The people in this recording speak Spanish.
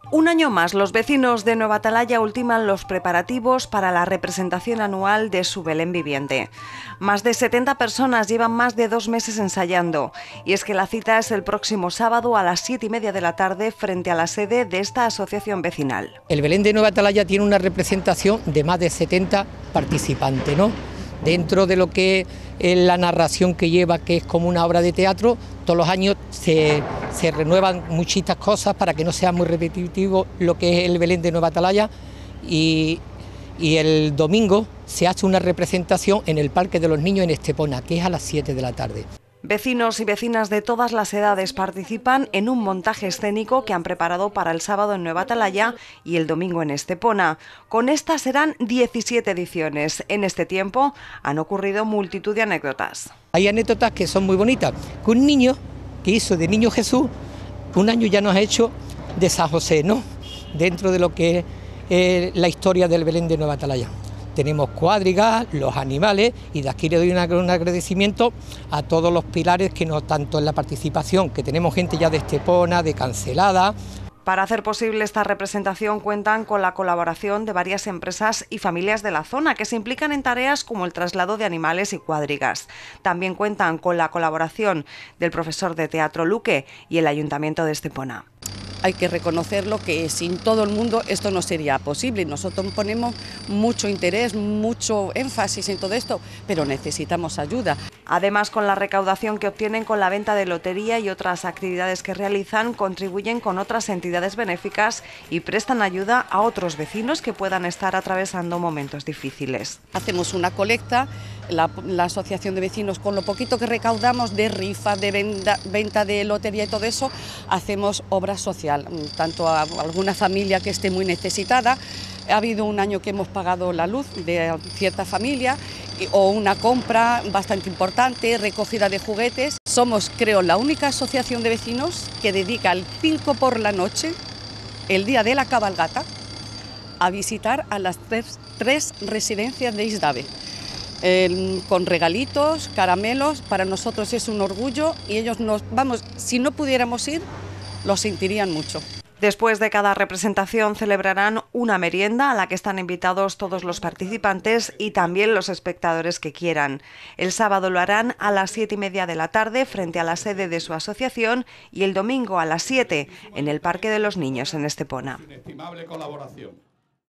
Un año más, los vecinos de Nueva Atalaya ultiman los preparativos para la representación anual de su Belén viviente. Más de 70 personas llevan más de 2 meses ensayando, y es que la cita es el próximo sábado a las 7:30 de la tarde frente a la sede de esta asociación vecinal. El Belén de Nueva Atalaya tiene una representación de más de 70 participantes, ¿no? Dentro de lo que es la narración que lleva, que es como una obra de teatro, todos los años se renuevan muchitas cosas para que no sea muy repetitivo lo que es el Belén de Nueva Atalaya, y el domingo se hace una representación en el Parque de los Niños en Estepona, que es a las 7 de la tarde. Vecinos y vecinas de todas las edades participan en un montaje escénico que han preparado para el sábado en Nueva Atalaya y el domingo en Estepona. Con estas serán 17 ediciones. En este tiempo han ocurrido multitud de anécdotas. Hay anécdotas que son muy bonitas. Que un niño que hizo de Niño Jesús, un año ya nos ha hecho de San José, ¿no? Dentro de lo que es la historia del Belén de Nueva Atalaya. Tenemos cuadrigas, los animales, y de aquí le doy un agradecimiento a todos los pilares que no, tanto en la participación, que tenemos gente ya de Estepona, de Cancelada. Para hacer posible esta representación cuentan con la colaboración de varias empresas y familias de la zona que se implican en tareas como el traslado de animales y cuadrigas. También cuentan con la colaboración del profesor de teatro Luque y el Ayuntamiento de Estepona. Hay que reconocerlo, que sin todo el mundo esto no sería posible. Nosotros ponemos mucho interés, mucho énfasis en todo esto, pero necesitamos ayuda. Además, con la recaudación que obtienen con la venta de lotería y otras actividades que realizan, contribuyen con otras entidades benéficas y prestan ayuda a otros vecinos que puedan estar atravesando momentos difíciles. Hacemos una colecta, la asociación de vecinos, con lo poquito que recaudamos de rifa, de venta de lotería y todo eso, hacemos obra social, tanto a alguna familia que esté muy necesitada. Ha habido un año que hemos pagado la luz de cierta familia, o una compra bastante importante, recogida de juguetes. Somos, creo, la única asociación de vecinos que dedica el 5 por la noche, el día de la cabalgata, a visitar a las tres residencias de Isdave. Con regalitos, caramelos. Para nosotros es un orgullo, y ellos si no pudiéramos ir, lo sentirían mucho. Después de cada representación celebrarán una merienda a la que están invitados todos los participantes y también los espectadores que quieran. El sábado lo harán a las 7:30 de la tarde frente a la sede de su asociación, y el domingo a las 7 en el Parque de los Niños en Estepona.